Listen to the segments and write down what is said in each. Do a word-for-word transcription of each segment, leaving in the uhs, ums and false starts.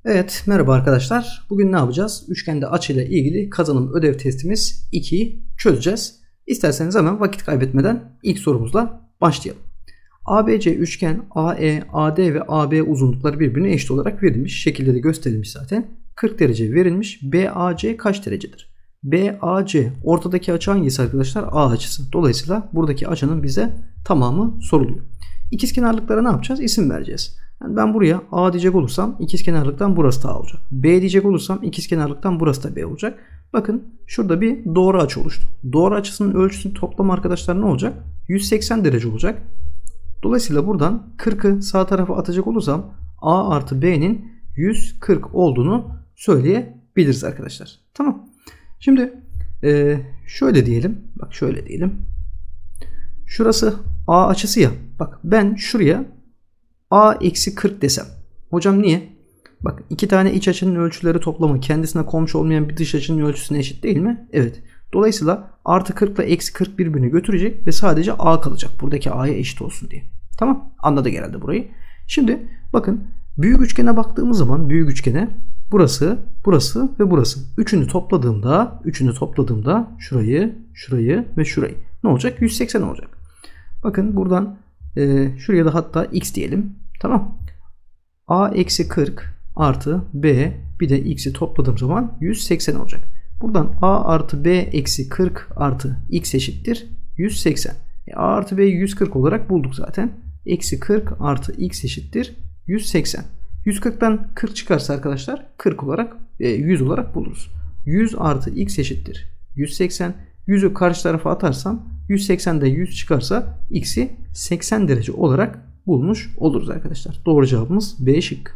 Evet, merhaba arkadaşlar. Bugün ne yapacağız? Üçgende açıyla ilgili kazanım ödev testimiz ikiyi çözeceğiz. İsterseniz hemen vakit kaybetmeden ilk sorumuzla başlayalım. A B C üçgen A E, A D ve A B uzunlukları birbirine eşit olarak verilmiş. Şekilde de gösterilmiş zaten. kırk derece verilmiş. B A C kaç derecedir? B A C ortadaki açı hangisi arkadaşlar? A açısı. Dolayısıyla buradaki açının bize tamamı soruluyor. İkizkenarlıklara ne yapacağız? İsim vereceğiz. Yani ben buraya A diyecek olursam ikizkenarlıktan burası da A olacak. B diyecek olursam ikizkenarlıktan burası da B olacak. Bakın şurada bir doğru açı oluştu. Doğru açısının ölçüsünün toplamı arkadaşlar ne olacak? yüz seksen derece olacak. Dolayısıyla buradan kırkı sağ tarafa atacak olursam A artı B'nin yüz kırk olduğunu söyleyebiliriz arkadaşlar. Tamam. Şimdi e, şöyle diyelim. Bak şöyle diyelim. Şurası A açısı ya. Bak ben şuraya A eksi kırk desem. Hocam niye? Bak iki tane iç açının ölçüleri toplamı kendisine komşu olmayan bir dış açının ölçüsüne eşit değil mi? Evet. Dolayısıyla artı kırk ile eksi kırk birbirini götürecek ve sadece A kalacak. Buradaki A'ya eşit olsun diye. Tamam. Anladık herhalde burayı. Şimdi bakın büyük üçgene baktığımız zaman büyük üçgene burası, burası ve burası. Üçünü topladığımda, üçünü topladığımda şurayı, şurayı ve şurayı. Ne olacak? yüz seksen olacak. Bakın buradan e, şuraya da hatta x diyelim. Tamam. A eksi kırk artı B bir de x'i topladığım zaman yüz seksen olacak. Buradan A artı B eksi kırk artı x eşittir yüz seksen. E, A artı B'yi yüz kırk olarak bulduk zaten. Eksi kırk artı x eşittir yüz seksen. yüz kırktan kırk çıkarsa arkadaşlar kırk olarak e, yüz olarak buluruz. yüz artı x eşittir yüz seksen. yüzü karşı tarafa atarsam yüz seksende yüz çıkarsa x'i seksen derece olarak bulmuş oluruz arkadaşlar. Doğru cevabımız B şıkkı.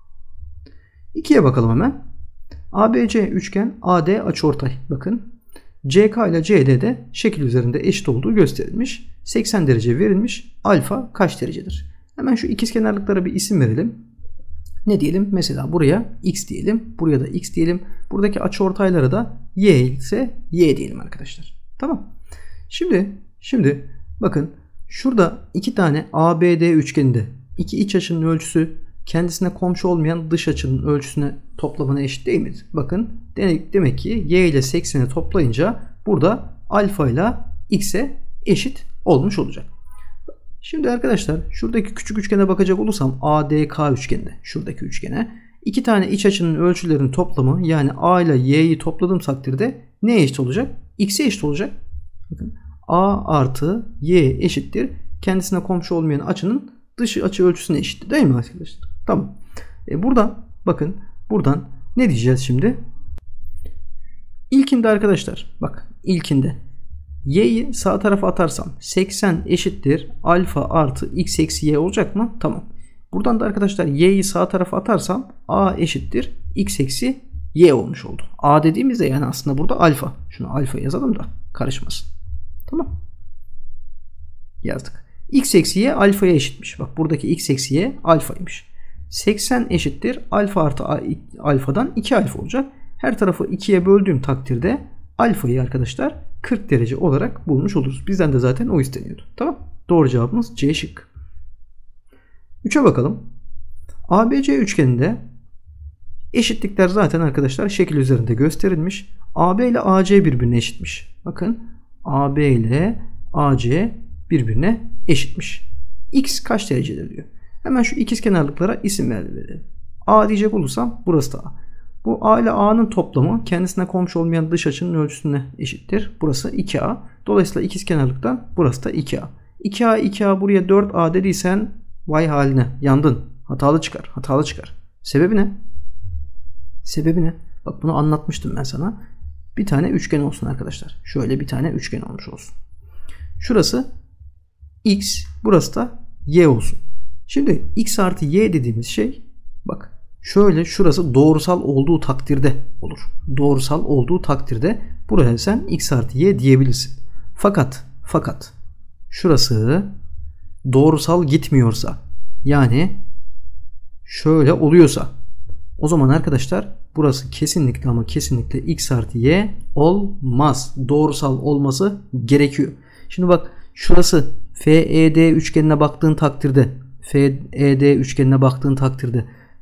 ikiye bakalım hemen. A B C üçgen A D açıortay. Bakın C K ile C D de şekil üzerinde eşit olduğu gösterilmiş. seksen derece verilmiş. Alfa kaç derecedir? Hemen şu ikizkenarlıklara bir isim verelim. Ne diyelim? Mesela buraya x diyelim. Buraya da x diyelim. Buradaki açıortaylara da y ise y diyelim arkadaşlar. Tamam. Şimdi şimdi bakın şurada iki tane A B D üçgeninde iki iç açının ölçüsü kendisine komşu olmayan dış açının ölçüsüne toplamına eşit değil mi? Bakın demek ki y ile sekseni toplayınca burada alfa ile x'e eşit olmuş olacak. Şimdi arkadaşlar şuradaki küçük üçgene bakacak olursam A D K üçgeninde şuradaki üçgene iki tane iç açının ölçülerinin toplamı yani A ile y'yi topladığım takdirde neye eşit olacak? X'e eşit olacak. Bakın A artı y eşittir kendisine komşu olmayan açının dış açı ölçüsüne eşittir değil mi arkadaşlar? Tamam. E buradan bakın buradan ne diyeceğiz şimdi? İlkinde arkadaşlar bak ilkinde y'yi sağ tarafa atarsam seksen eşittir alfa artı x eksi y olacak mı? Tamam. Buradan da arkadaşlar y'yi sağ tarafa atarsam a eşittir x eksi y olmuş oldu. A dediğimizde yani aslında burada alfa. Şunu alfa yazalım da karışmasın. Tamam. Yazdık. X eksi y alfaya eşitmiş. Bak buradaki x eksi y alfaymış. seksen eşittir alfa artı alfadan iki alfa olacak. Her tarafı ikiye böldüğüm takdirde alfayı arkadaşlar kırk derece olarak bulmuş oluruz. Bizden de zaten o isteniyordu. Tamam. Doğru cevabımız C şıkkı. üçe bakalım. A B C üçgeninde eşitlikler zaten arkadaşlar şekil üzerinde gösterilmiş. A B ile A C birbirine eşitmiş. Bakın A B ile A C birbirine eşitmiş. X kaç derecedir diyor. Hemen şu ikizkenarlıklara isim verelim. A diyecek olursam burası da A. Bu A ile A'nın toplamı kendisine komşu olmayan dış açının ölçüsüne eşittir. Burası iki A. Dolayısıyla ikizkenarlıktan burası da iki A. iki A iki A buraya dört A dediysen vay haline yandın. Hatalı çıkar. Hatalı çıkar. Sebebi ne? Sebebi ne? Bak bunu anlatmıştım ben sana. Bir tane üçgen olsun arkadaşlar. Şöyle bir tane üçgen olmuş olsun. Şurası X. Burası da Y olsun. Şimdi X artı Y dediğimiz şey bak şöyle şurası doğrusal olduğu takdirde olur. Doğrusal olduğu takdirde buraya sen X artı Y diyebilirsin. Fakat fakat şurası doğrusal gitmiyorsa yani şöyle oluyorsa o zaman arkadaşlar burası kesinlikle ama kesinlikle X artı Y olmaz. Doğrusal olması gerekiyor. Şimdi bak şurası F E D üçgenine baktığın takdirde F E D üçgenine baktığın takdirde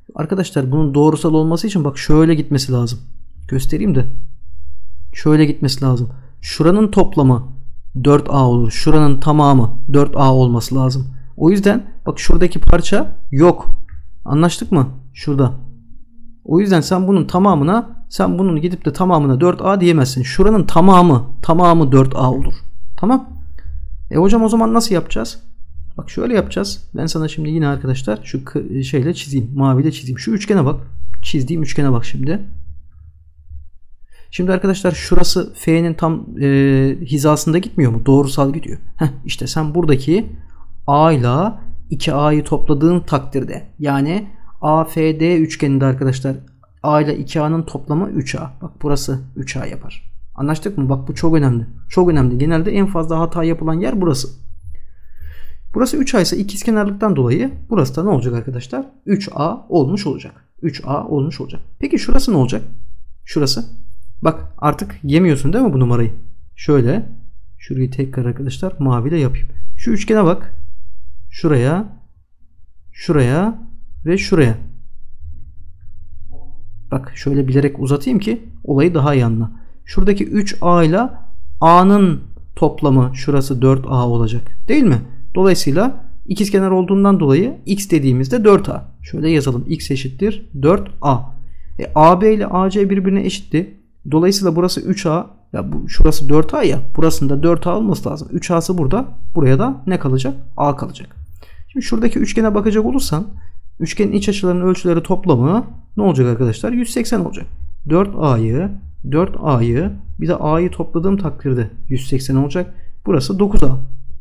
Arkadaşlar bunun doğrusal olması için bak şöyle gitmesi lazım. Göstereyim de. Şöyle gitmesi lazım. Şuranın toplamı dört A olur. Şuranın tamamı dört A olması lazım. O yüzden bak şuradaki parça yok. Anlaştık mı? Şurada. O yüzden sen bunun tamamına, sen bunun gidip de tamamına dört A diyemezsin. Şuranın tamamı, tamamı dört A olur. Tamam. E hocam o zaman nasıl yapacağız? Bak şöyle yapacağız. Ben sana şimdi yine arkadaşlar şu şeyle çizeyim. Maviyle çizeyim. Şu üçgene bak. Çizdiğim üçgene bak şimdi. Şimdi arkadaşlar şurası F'nin tam e, hizasında gitmiyor mu? Doğrusal gidiyor. Heh, işte sen buradaki A ile iki A'yı topladığın takdirde, yani A F D üçgeninde arkadaşlar A ile iki A'nın toplamı üç A. Bak burası üç A yapar. Anlaştık mı? Bak bu çok önemli. Çok önemli. Genelde en fazla hata yapılan yer burası. Burası üç A ise ikizkenarlıktan dolayı burası da ne olacak arkadaşlar? üç A olmuş olacak. üç A olmuş olacak. Peki şurası ne olacak? Şurası. Bak artık yemiyorsun değil mi bu numarayı? Şöyle. Şurayı tekrar arkadaşlar maviyle yapayım. Şu üçgene bak. Şuraya. Şuraya. Ve şuraya. Bak şöyle bilerek uzatayım ki olayı daha iyi anla. Şuradaki üç A ile A'nın toplamı şurası dört A olacak. Değil mi? Dolayısıyla ikizkenar olduğundan dolayı x dediğimizde dört A. Şöyle yazalım. X eşittir dört A. E, A B ile A C birbirine eşitti. Dolayısıyla burası üç A. Ya bu şurası dört A ya. Burasında dört A olması lazım. üç A'sı burada. Buraya da ne kalacak? A kalacak. Şimdi şuradaki üçgene bakacak olursan üçgenin iç açılarının ölçüleri toplamı ne olacak arkadaşlar? yüz seksen olacak. dört A'yı dört A'yı bir de A'yı topladığım takdirde yüz seksen olacak. Burası dokuz A.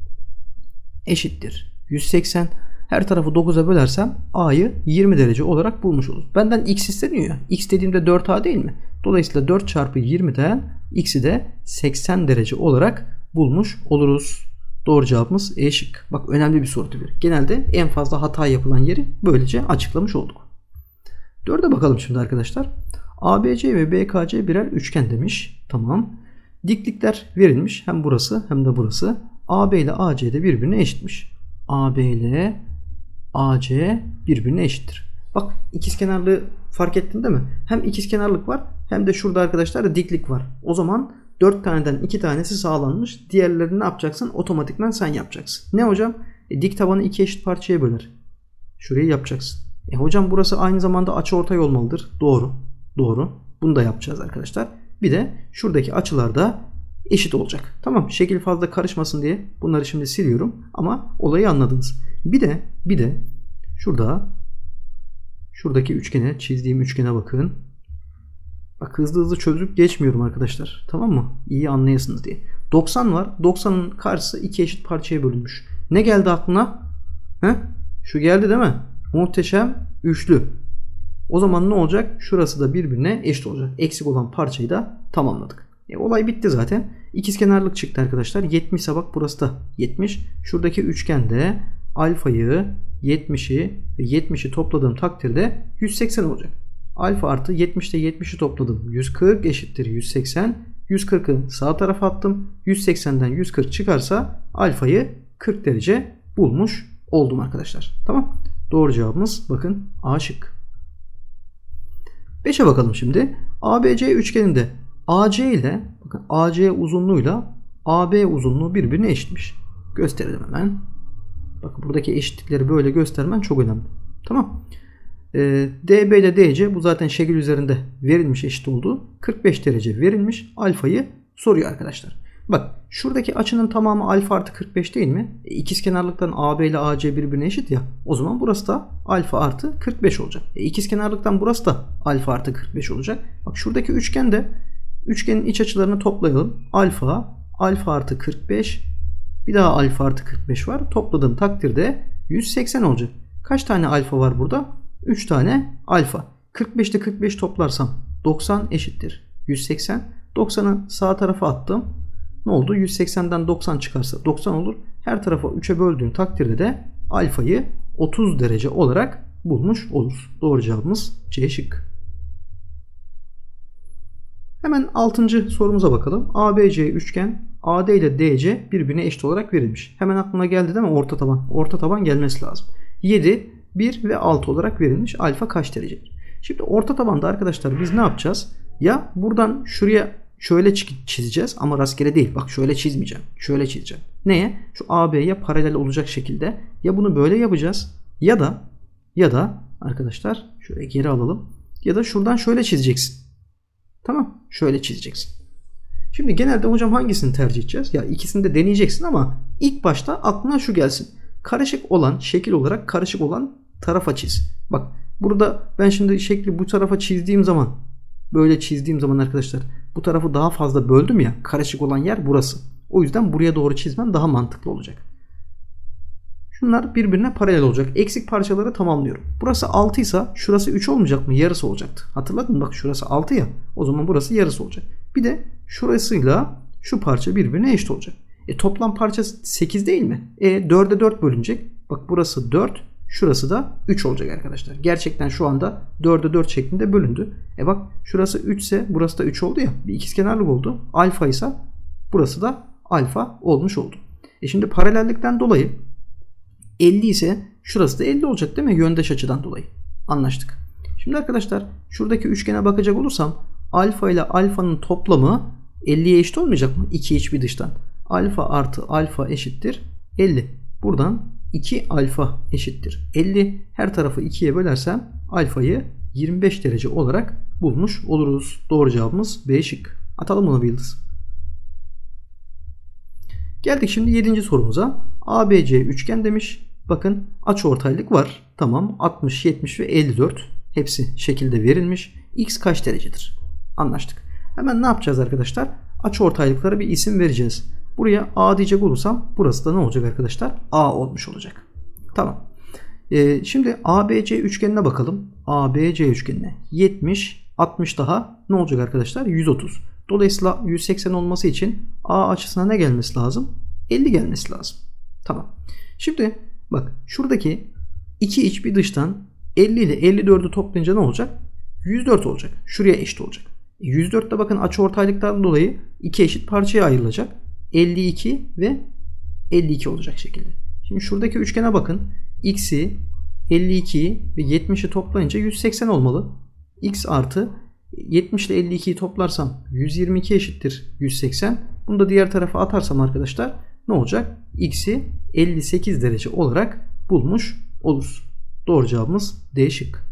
Eşittir yüz seksen. Her tarafı dokuza bölersem A'yı yirmi derece olarak bulmuş oluruz. Benden x isteniyor ya. X dediğimde dört A değil mi? Dolayısıyla dört çarpı yirmiden x'i de seksen derece olarak bulmuş oluruz. Doğru cevabımız E şık. Bak önemli bir soru tipi. Genelde en fazla hata yapılan yeri böylece açıklamış olduk. dörde bakalım şimdi arkadaşlar. A B C ve B K C birer üçgen demiş. Tamam. Diklikler verilmiş. Hem burası hem de burası. A B ile A C de birbirine eşitmiş. A B ile A C birbirine eşittir. Bak ikizkenarlığı fark ettin değil mi? Hem ikizkenarlık var hem de şurada arkadaşlar da diklik var. O zaman dört taneden iki tanesi sağlanmış. Diğerlerini ne yapacaksın? Otomatikman sen yapacaksın. Ne hocam? E, dik tabanı iki eşit parçaya böler. Şurayı yapacaksın. E hocam burası aynı zamanda açıortay olmalıdır. Doğru. Doğru. Bunu da yapacağız arkadaşlar. Bir de şuradaki açılar da eşit olacak. Tamam. Şekil fazla karışmasın diye bunları şimdi siliyorum. Ama olayı anladınız. Bir de bir de şurada şuradaki üçgene, çizdiğim üçgene bakın. Bak hızlı hızlı çözüp geçmiyorum arkadaşlar. Tamam mı? İyi anlayasınız diye. doksan var. doksanın karşısı iki eşit parçaya bölünmüş. Ne geldi aklına? He? Şu geldi değil mi? Muhteşem üçlü. O zaman ne olacak? Şurası da birbirine eşit olacak. Eksik olan parçayı da tamamladık. E, olay bitti zaten. İkizkenarlık çıktı arkadaşlar. yetmiş ise bak burası da yetmiş. Şuradaki üçgende alfayı, yetmişi ve yetmişi topladığım takdirde yüz seksen olacak. Alfa artı yetmiş ile yetmişi topladım. yüz kırk eşittir yüz seksen. yüz kırkı sağ tarafa attım. yüz seksenden yüz kırk çıkarsa alfayı kırk derece bulmuş oldum arkadaşlar. Tamam. Doğru cevabımız bakın A şık. beşe bakalım şimdi. A B C üçgeninde A C ile bakın A C uzunluğuyla A B uzunluğu birbirine eşitmiş. Gösterelim hemen. Bakın buradaki eşitlikleri böyle göstermen çok önemli. Tamam. Ee, D B ile D C bu zaten şekil üzerinde verilmiş, eşit olduğu kırk beş derece verilmiş. Alfayı soruyor arkadaşlar. Bak şuradaki açının tamamı alfa artı kırk beş değil mi? E, ikizkenarlıktan A B ile A C birbirine eşit ya. O zaman burası da alfa artı kırk beş olacak. E, ikizkenarlıktan burası da alfa artı kırk beş olacak. Bak şuradaki üçgende üçgenin iç açılarını toplayalım. Alfa, alfa artı kırk beş, bir daha alfa artı kırk beş var. Topladığım takdirde yüz seksen olacak. Kaç tane alfa var burada? üç tane alfa. kırk beş ile kırk beş toplarsam doksan eşittir yüz seksen. doksanı sağ tarafa attım. Ne oldu? yüz seksenden doksan çıkarsa doksan olur. Her tarafa üçe böldüğüm takdirde de alfayı otuz derece olarak bulmuş oluruz. Doğru cevabımız C şık. Hemen altıncı sorumuza bakalım. A B C üçgen A D ile D C birbirine eşit olarak verilmiş. Hemen aklına geldi değil mi? Orta taban. Orta taban gelmesi lazım. yedi bir ve altı olarak verilmiş. Alfa kaç derecedir? Şimdi orta tabanda arkadaşlar biz ne yapacağız? Ya buradan şuraya şöyle çizeceğiz ama rastgele değil. Bak şöyle çizmeyeceğim. Şöyle çizeceğim. Neye? Şu A B'ye paralel olacak şekilde. Ya bunu böyle yapacağız ya da ya da arkadaşlar şöyle geri alalım. Ya da şuradan şöyle çizeceksin. Tamam. Şöyle çizeceksin. Şimdi genelde hocam hangisini tercih edeceğiz? Ya ikisini de deneyeceksin ama ilk başta aklına şu gelsin. Karışık olan, şekil olarak karışık olan tarafa çiz. Bak burada ben şimdi şekli bu tarafa çizdiğim zaman, böyle çizdiğim zaman arkadaşlar bu tarafı daha fazla böldüm ya. Karışık olan yer burası. O yüzden buraya doğru çizmem daha mantıklı olacak. Şunlar birbirine paralel olacak. Eksik parçaları tamamlıyorum. Burası altı ise şurası üç olmayacak mı? Yarısı olacaktı. Hatırladın mı? Bak şurası altı ya. O zaman burası yarısı olacak. Bir de şurasıyla şu parça birbirine eşit olacak. E toplam parça sekiz değil mi? E dörde dört bölünecek. Bak burası dört. Şurası da üç olacak arkadaşlar. Gerçekten şu anda dörde dört şeklinde bölündü. E bak şurası üç ise burası da üç oldu ya. Bir ikizkenarlık oldu. Alfa ise burası da alfa olmuş oldu. E şimdi paralellikten dolayı elli ise şurası da elli olacak değil mi? Yöndeş açıdan dolayı. Anlaştık. Şimdi arkadaşlar şuradaki üçgene bakacak olursam alfa ile alfanın toplamı elliye eşit olmayacak mı? iki iç bir dıştan. Alfa artı alfa eşittir elli. Buradan iki alfa eşittir elli. Her tarafı ikiye bölersem alfayı yirmi beş derece olarak bulmuş oluruz. Doğru cevabımız B şık. Atalım bunu bir yıldız. Geldik şimdi yedinci sorumuza. A B C üçgen demiş. Bakın açıortaylık var. Tamam. altmış, yetmiş ve elli dört. Hepsi şekilde verilmiş. X kaç derecedir? Anlaştık. Hemen ne yapacağız arkadaşlar? Açıortaylıklara bir isim vereceğiz. Buraya A diyecek olursam burası da ne olacak arkadaşlar? A olmuş olacak. Tamam. Ee, şimdi A B C üçgenine bakalım. A B C üçgenine. yetmiş, altmış daha ne olacak arkadaşlar? yüz otuz. Dolayısıyla yüz seksen olması için A açısına ne gelmesi lazım? elli gelmesi lazım. Tamam. Şimdi bak şuradaki iki iç bir dıştan elli ile elli dördü toplayınca ne olacak? yüz dört olacak. Şuraya eşit olacak. yüz dörtte bakın açıortaylıktan dolayı iki eşit parçaya ayrılacak. elli iki ve elli iki olacak şekilde. Şimdi şuradaki üçgene bakın. X'i, elli ikiyi ve yetmişi toplayınca yüz seksen olmalı. X artı yetmiş ile elli ikiyi toplarsam yüz yirmi iki eşittir yüz seksen. Bunu da diğer tarafa atarsam arkadaşlar ne olacak? X'i elli sekiz derece olarak bulmuş oluruz. Doğru cevabımız D şık.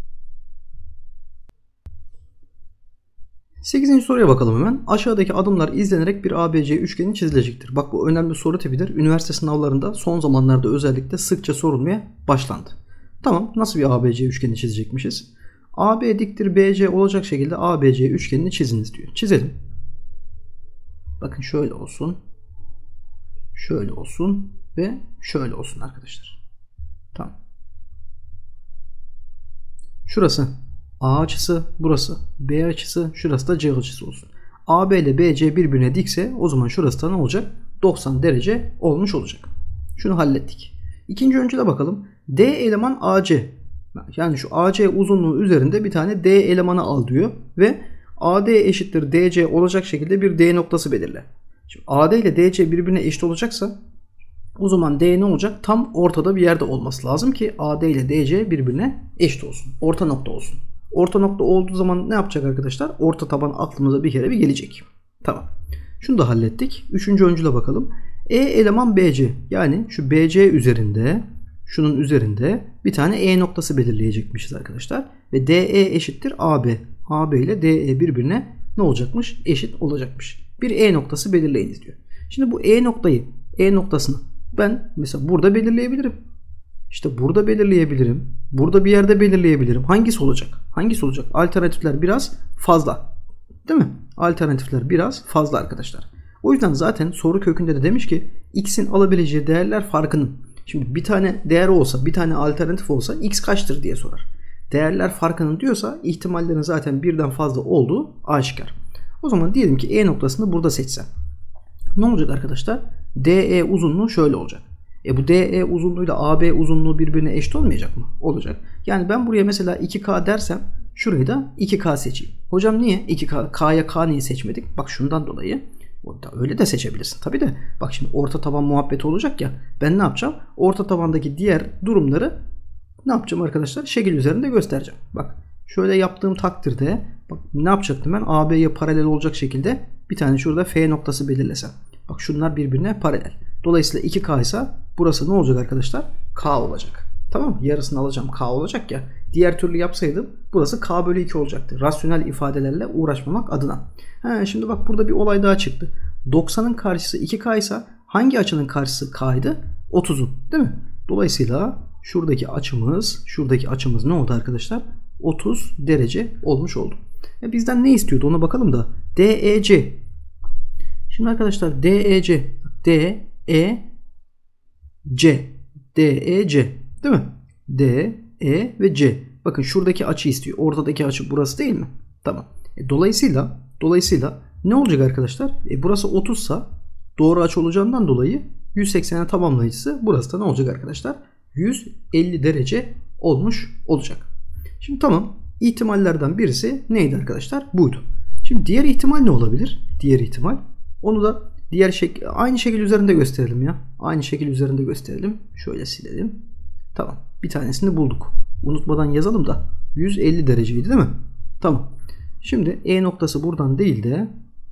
sekizinci soruya bakalım hemen. Aşağıdaki adımlar izlenerek bir A B C üçgeni çizilecektir. Bak bu önemli soru tipidir. Üniversite sınavlarında son zamanlarda özellikle sıkça sorulmaya başlandı. Tamam, nasıl bir A B C üçgeni çizecekmişiz? A B diktir B C olacak şekilde A B C üçgenini çiziniz diyor. Çizelim. Bakın şöyle olsun. Şöyle olsun ve şöyle olsun arkadaşlar. Tamam. Şurası A açısı, burası B açısı, şurası da C açısı olsun. A B ile B C birbirine dikse o zaman şurası da ne olacak? doksan derece olmuş olacak. Şunu hallettik. İkinci öncüle bakalım. D eleman A C. Yani şu A C uzunluğu üzerinde bir tane D elemanı al diyor ve A D eşittir D C olacak şekilde bir D noktası belirle. Şimdi A D ile D C birbirine eşit olacaksa o zaman D ne olacak? Tam ortada bir yerde olması lazım ki A D ile D C birbirine eşit olsun. Orta nokta olsun. Orta nokta olduğu zaman ne yapacak arkadaşlar? Orta taban aklımıza bir kere bir gelecek. Tamam. Şunu da hallettik. Üçüncü öncüle bakalım. E eleman B C. Yani şu B C üzerinde, şunun üzerinde bir tane E noktası belirleyecekmişiz arkadaşlar. Ve D E eşittir A B. A B ile D E birbirine ne olacakmış? Eşit olacakmış. Bir E noktası belirleyiniz diyor. Şimdi bu E noktayı, E noktasını ben mesela burada belirleyebilirim. İşte burada belirleyebilirim. Burada bir yerde belirleyebilirim. Hangisi olacak? Hangisi olacak? Alternatifler biraz fazla. Değil mi? Alternatifler biraz fazla arkadaşlar. O yüzden zaten soru kökünde de demiş ki X'in alabileceği değerler farkının. Şimdi bir tane değer olsa, bir tane alternatif olsa X kaçtır diye sorar. Değerler farkının diyorsa ihtimallerin zaten birden fazla olduğu aşikar. O zaman diyelim ki E noktasını burada seçsem. Ne olacak arkadaşlar? D E uzunluğu şöyle olacak. E bu D E uzunluğuyla A B uzunluğu birbirine eşit olmayacak mı? Olacak. Yani ben buraya mesela iki K dersem şurayı da iki K seçeyim. Hocam niye iki K? K'ya K niye seçmedik? Bak şundan dolayı. Öyle de seçebilirsin. Tabi de bak şimdi orta taban muhabbeti olacak ya. Ben ne yapacağım? Orta tabandaki diğer durumları ne yapacağım arkadaşlar? Şekil üzerinde göstereceğim. Bak şöyle yaptığım takdirde bak ne yapacaktım ben? A B'ye paralel olacak şekilde bir tane şurada F noktası belirlesem. Bak şunlar birbirine paralel. Dolayısıyla iki K ise burası ne olacak arkadaşlar? K olacak. Tamam mı? Yarısını alacağım K olacak ya. Diğer türlü yapsaydım burası K bölü iki olacaktı. Rasyonel ifadelerle uğraşmamak adına. He, şimdi bak burada bir olay daha çıktı. doksanın karşısı iki K ise hangi açının karşısı K'ydı? otuzun değil mi? Dolayısıyla şuradaki açımız şuradaki açımız ne oldu arkadaşlar? otuz derece olmuş oldu. E bizden ne istiyordu ona bakalım da. D E C. Şimdi arkadaşlar D E C. D E C. D E C. Değil mi? D, E ve C. Bakın şuradaki açı istiyor. Ortadaki açı burası değil mi? Tamam. E, dolayısıyla dolayısıyla ne olacak arkadaşlar? E, burası otuz ise doğru açı olacağından dolayı yüz seksene tamamlayıcısı burası da ne olacak arkadaşlar? yüz elli derece olmuş olacak. Şimdi tamam. İhtimallerden birisi neydi arkadaşlar? Buydu. Şimdi diğer ihtimal ne olabilir? Diğer ihtimal. Onu da diğer şekil, aynı şekil üzerinde gösterelim ya. Aynı şekil üzerinde gösterelim. Şöyle silelim. Tamam. Bir tanesini bulduk. Unutmadan yazalım da. yüz elli dereceydi değil mi? Tamam. Şimdi E noktası buradan değil de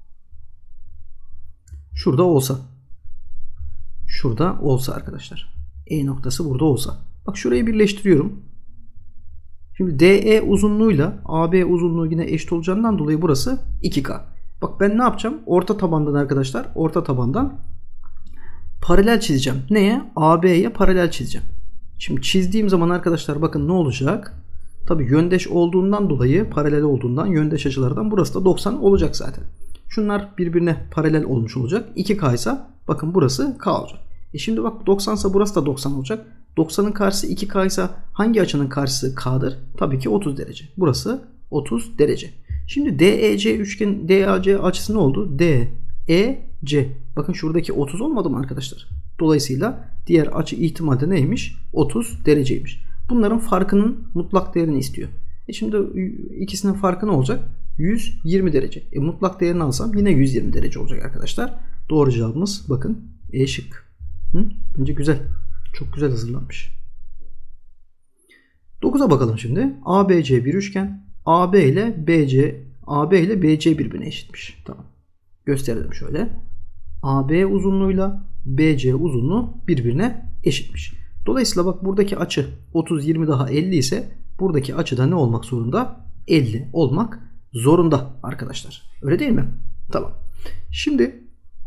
şurada olsa. Şurada olsa arkadaşlar. E noktası burada olsa. Bak şurayı birleştiriyorum. Şimdi D E uzunluğuyla A B uzunluğu yine eşit olacağından dolayı burası iki K. Bak ben ne yapacağım? Orta tabandan arkadaşlar. Orta tabandan paralel çizeceğim. Neye? A B'ye paralel çizeceğim. Şimdi çizdiğim zaman arkadaşlar bakın ne olacak? Tabii yöndeş olduğundan dolayı paralel olduğundan yöndeş açılardan burası da doksan olacak zaten. Şunlar birbirine paralel olmuş olacak. iki K ise bakın burası K olacak. E şimdi bak doksan ise burası da doksan olacak. doksanın karşısı iki K ise hangi açının karşısı K'dır? Tabii ki otuz derece. Burası otuz derece. Şimdi D E C üçgen D A C açısı ne oldu? D E C. Bakın şuradaki otuz olmadı mı arkadaşlar? Dolayısıyla diğer açı ihtimalde neymiş? otuz dereceymiş. Bunların farkının mutlak değerini istiyor. E şimdi ikisinin farkı ne olacak? yüz yirmi derece. E mutlak değerini alsam yine yüz yirmi derece olacak arkadaşlar. Doğru cevabımız bakın E şık. Hı? Bence güzel. Çok güzel hazırlanmış. dokuza bakalım şimdi. A B C bir üçgen. A B ile B C A B ile B C birbirine eşitmiş. Tamam. Gösterelim şöyle. A B uzunluğuyla B C uzunluğu birbirine eşitmiş. Dolayısıyla bak buradaki açı otuz yirmi daha elli ise buradaki açı da ne olmak zorunda? elli olmak zorunda arkadaşlar. Öyle değil mi? Tamam. Şimdi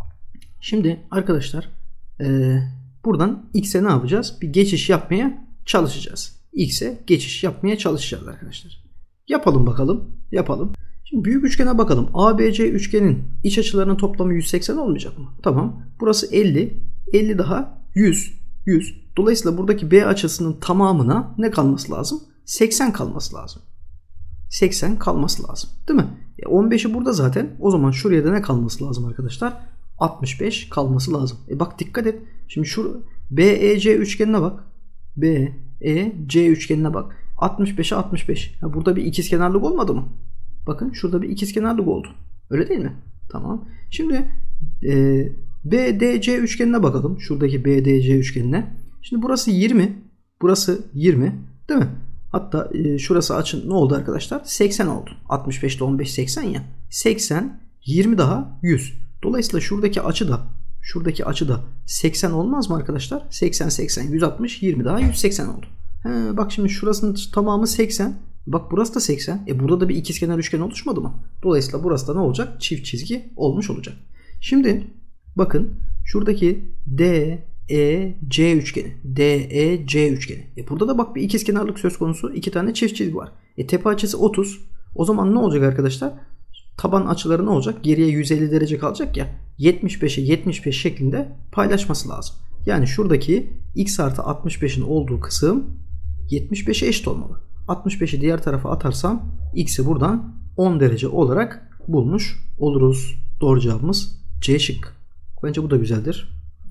şimdi arkadaşlar e, buradan X'e ne yapacağız? Bir geçiş yapmaya çalışacağız. X'e geçiş yapmaya çalışacağız arkadaşlar. Yapalım bakalım. Yapalım. Şimdi büyük üçgene bakalım. A B C üçgenin iç açılarının toplamı yüz seksen olmayacak mı? Tamam. Burası elli. elli daha yüz. yüz. Dolayısıyla buradaki B açısının tamamına ne kalması lazım? seksen kalması lazım. seksen kalması lazım. Değil mi? E on beşi burada zaten. O zaman şuraya da ne kalması lazım arkadaşlar? altmış beş kalması lazım. E bak dikkat et. Şimdi şu B E C üçgenine bak. B E C üçgenine bak. altmış beşe altmış beş. Ya burada bir ikizkenarlık olmadı mı? Bakın şurada bir ikizkenarlık oldu. Öyle değil mi? Tamam. Şimdi e, B D C üçgenine bakalım. Şuradaki B D C üçgenine. Şimdi burası yirmi. Burası yirmi. Değil mi? Hatta e, şurası açın ne oldu arkadaşlar? seksen oldu. altmış beş ile on beş seksen ya. seksen, yirmi daha yüz. Dolayısıyla şuradaki açı da şuradaki açı da seksen olmaz mı arkadaşlar? seksen, seksen, yüz altmış, yirmi daha yüz seksen oldu. He, bak şimdi şurasının tamamı seksen. Bak burası da seksen. E burada da bir ikizkenar üçgen oluşmadı mı? Dolayısıyla burası da ne olacak? Çift çizgi olmuş olacak. Şimdi bakın şuradaki D E C üçgeni. D E C üçgeni. E burada da bak bir ikizkenarlık söz konusu. İki tane çift çizgi var. E tepe açısı otuz. O zaman ne olacak arkadaşlar? Taban açıları ne olacak? Geriye yüz elli derece kalacak ya. yetmiş beşe yetmiş beş şeklinde paylaşması lazım. Yani şuradaki x artı altmış beşin olduğu kısım yetmiş beşe eşit olmalı. altmış beşi diğer tarafa atarsam x'i buradan on derece olarak bulmuş oluruz. Doğru cevabımız C şık. Bence bu da güzeldir.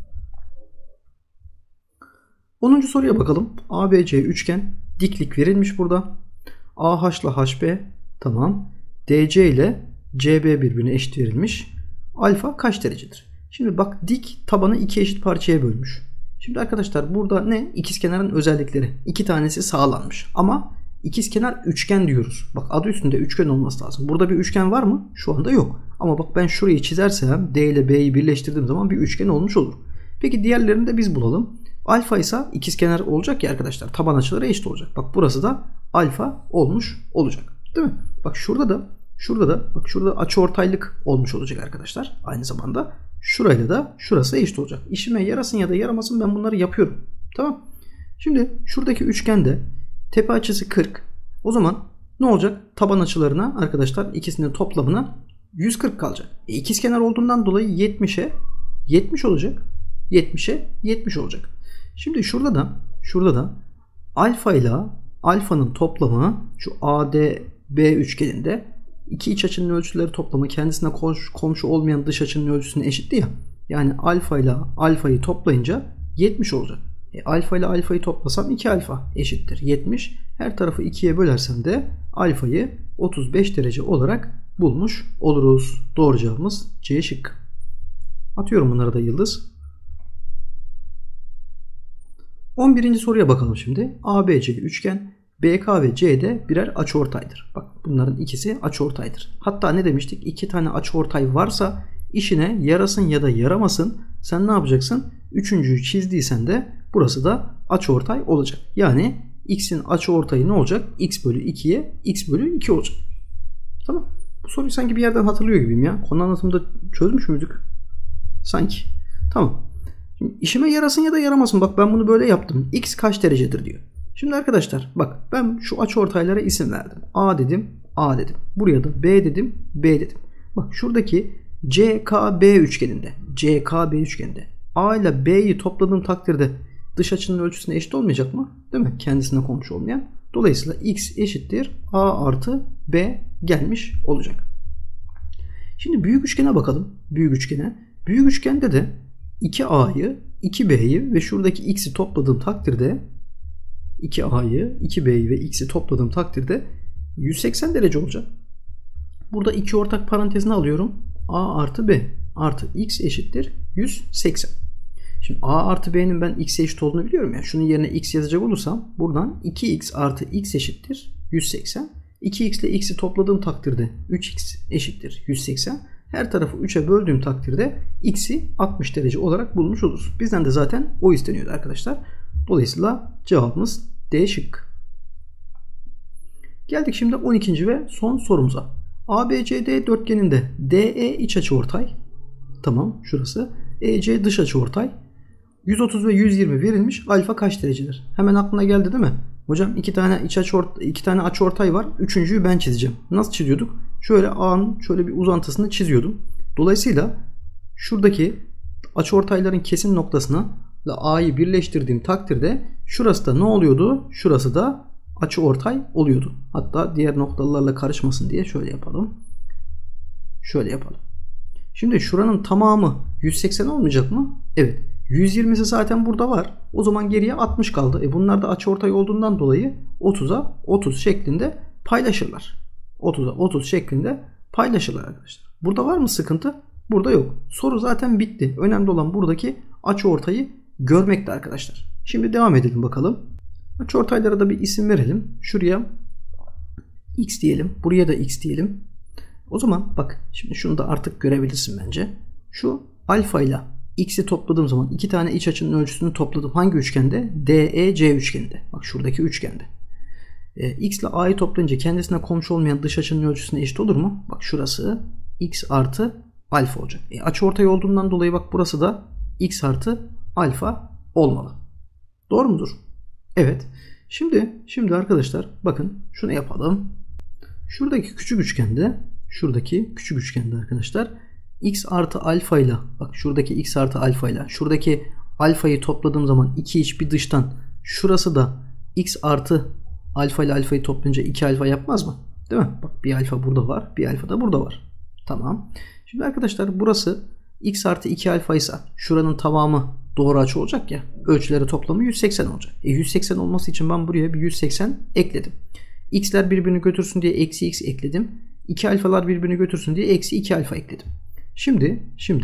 onuncu soruya bakalım. A B C üçgen diklik verilmiş burada. A H ile H B tamam. D C ile C B birbirine eşit verilmiş. Alfa kaç derecedir? Şimdi bak dik tabanı iki eşit parçaya bölmüş. Şimdi arkadaşlar burada ne? İkizkenarın özellikleri. İki tanesi sağlanmış. Ama ikizkenar üçgen diyoruz. Bak adı üstünde üçgen olması lazım. Burada bir üçgen var mı? Şu anda yok. Ama bak ben şurayı çizersem D ile B'yi birleştirdiğim zaman bir üçgen olmuş olur. Peki diğerlerini de biz bulalım. Alfa ise ikizkenar olacak ya arkadaşlar. Taban açıları eşit olacak. Bak burası da alfa olmuş olacak. Değil mi? Bak şurada da şurada da bak şurada açıortaylık olmuş olacak arkadaşlar. Aynı zamanda şurayla da şurası eşit olacak. İşime yarasın ya da yaramasın ben bunları yapıyorum. Tamam. Şimdi şuradaki üçgende tepe açısı kırk. O zaman ne olacak? Taban açılarına arkadaşlar ikisinin toplamına yüz kırk kalacak. E, ikizkenar olduğundan dolayı yetmişe yetmiş olacak. yetmişe yetmiş olacak. Şimdi şurada da şurada da alfa ile alfanın toplamı şu A D B üçgeninde iki iç açının ölçüleri toplamı kendisine komşu olmayan dış açının ölçüsüne eşitti ya. Yani alfa ile alfayı toplayınca yetmiş olacak. E, alfa ile alfayı toplasam iki alfa eşittir yetmiş. Her tarafı ikiye bölersem de alfayı otuz beş derece olarak bulmuş oluruz. Doğru cevabımız C şıkkı. Atıyorum bunlara da yıldız. on birinci soruya bakalım şimdi. A B C üçgen, B K ve C D birer açıortaydır. Bak bunların ikisi açıortaydır. Hatta ne demiştik? İki tane açıortay varsa işine yarasın ya da yaramasın sen ne yapacaksın? Üçüncüyü çizdiysen de burası da açıortay olacak. Yani x'in açıortayı ne olacak? X bölü ikiye x bölü iki olacak. Tamam. Bu soruyu sanki bir yerden hatırlıyor gibiyim ya. Konu anlatımında çözmüş müydük? Sanki. Tamam. Şimdi işime yarasın ya da yaramasın. Bak ben bunu böyle yaptım. X kaç derecedir diyor. Şimdi arkadaşlar bak ben şu açıortaylara isim verdim. A dedim, A dedim. Buraya da B dedim, B dedim. Bak şuradaki C K B üçgeninde, C K B üçgeninde A ile B'yi topladığım takdirde dış açının ölçüsüne eşit olmayacak mı? Değil mi? Kendisine komşu olmayan. Dolayısıyla X eşittir A artı B gelmiş olacak. Şimdi büyük üçgene bakalım. Büyük üçgene. Büyük üçgende de iki A'yı, iki B'yi ve şuradaki X'i topladığım takdirde iki A'yı, iki B'yi ve X'i topladığım takdirde yüz seksen derece olacak. Burada iki ortak parantezine alıyorum. A artı B artı X eşittir yüz seksen. Şimdi A artı B'nin ben X'e eşit olduğunu biliyorum ya. Şunun yerine X yazacak olursam buradan iki X artı X eşittir yüz seksen. iki X ile X'i topladığım takdirde üç X eşittir yüz seksen. Her tarafı üçe böldüğüm takdirde X'i altmış derece olarak bulmuş oluruz. Bizden de zaten o isteniyordu arkadaşlar. Dolayısıyla cevabımız D şıkkı. Geldik şimdi on ikinci ve son sorumuza. A B C D dörtgeninde D E iç açıortay. Tamam şurası. E C dış açıortay. yüz otuz ve yüz yirmi verilmiş. Alfa kaç derecedir? Hemen aklına geldi değil mi? Hocam iki tane iç açıortay, iki tane açıortay var. Üçüncüyü ben çizeceğim. Nasıl çiziyorduk? Şöyle A'nın şöyle bir uzantısını çiziyordum. Dolayısıyla şuradaki açıortayların kesim noktasına A'yı birleştirdiğim takdirde şurası da ne oluyordu? Şurası da açıortay oluyordu. Hatta diğer noktalarla karışmasın diye şöyle yapalım. Şöyle yapalım. Şimdi şuranın tamamı yüz seksen olmayacak mı? Evet. yüz yirmisi zaten burada var. O zaman geriye altmış kaldı. E bunlar da açıortay olduğundan dolayı otuza otuz şeklinde paylaşırlar. otuza otuz şeklinde paylaşırlar arkadaşlar. Burada var mı sıkıntı? Burada yok. Soru zaten bitti. Önemli olan buradaki açıortayı görmekte arkadaşlar. Şimdi devam edelim bakalım. Açıortaylara da bir isim verelim. Şuraya X diyelim. Buraya da X diyelim. O zaman bak şimdi şunu da artık görebilirsin bence. Şu alfa ile X'i topladığım zaman iki tane iç açının ölçüsünü topladım. Hangi üçgende? D E C üçgeninde. Bak şuradaki üçgende. E, X ile A'yı toplayınca kendisine komşu olmayan dış açının ölçüsüne eşit olur mu? Bak şurası X artı alfa olacak. E, açıortay olduğundan dolayı bak burası da X artı alfa olmalı. Doğru mudur? Evet. Şimdi şimdi arkadaşlar bakın şunu yapalım. Şuradaki küçük üçgende şuradaki küçük üçgende arkadaşlar X artı alfa ile bak şuradaki X artı alfa ile şuradaki alfayı topladığım zaman iki iç bir dıştan şurası da X artı alfa ile alfayı toplayınca iki alfa yapmaz mı? Değil mi? Bak bir alfa burada var. Bir alfa da burada var. Tamam. Şimdi arkadaşlar burası X artı iki alfa ise şuranın tamamı doğru açı olacak ya. Ölçüleri toplamı yüz seksen olacak. E yüz seksen olması için ben buraya bir yüz seksen ekledim. X'ler birbirini götürsün diye eksi X ekledim. iki alfalar birbirini götürsün diye eksi iki alfa ekledim. Şimdi şimdi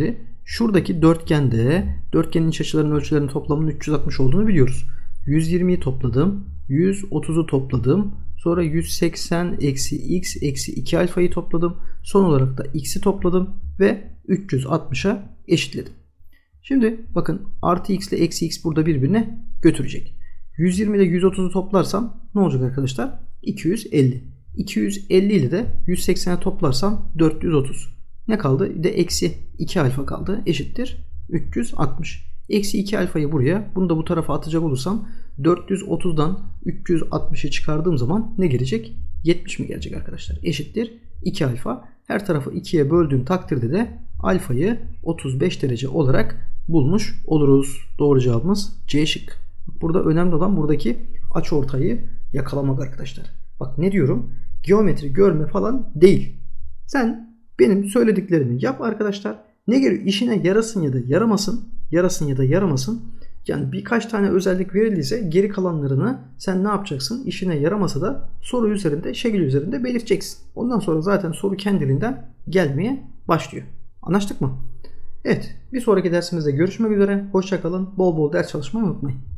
şuradaki dörtgende dörtgenin iç açılarının ölçülerinin toplamının üç yüz altmış olduğunu biliyoruz. yüz yirmiyi topladım. yüz otuzu topladım. Sonra yüz seksen eksi x eksi iki alfayı topladım. Son olarak da x'i topladım ve üç yüz altmışa eşitledim. Şimdi bakın artı x ile eksi x burada birbirine götürecek. yüz yirmi ile yüz otuzu toplarsam ne olacak arkadaşlar? iki yüz elli. iki yüz elli ile de yüz sekseni toplarsam dört yüz otuz. Ne kaldı? Bir de eksi iki alfa kaldı. Eşittir üç yüz altmış. Eksi iki alfayı buraya, bunu da bu tarafa atacak olursam dört yüz otuzdan üç yüz altmışı çıkardığım zaman ne gelecek? yetmiş mi gelecek arkadaşlar? Eşittir iki alfa. Her tarafı ikiye böldüğüm takdirde de alfayı otuz beş derece olarak bulmuş oluruz. Doğru cevabımız C şık. Burada önemli olan buradaki açıortayı yakalamak arkadaşlar. Bak ne diyorum? Geometri görme falan değil. Sen benim söylediklerimi yap arkadaşlar. Ne geliyor? İşine yarasın ya da yaramasın. Yarasın ya da yaramasın. Yani birkaç tane özellik verildiyse geri kalanlarını sen ne yapacaksın? İşine yaramasa da soru üzerinde, şekil üzerinde belirteceksin. Ondan sonra zaten soru kendiliğinden gelmeye başlıyor. Anlaştık mı? Evet. Bir sonraki dersimizde görüşmek üzere. Hoşça kalın. Bol bol ders çalışmayı unutmayın.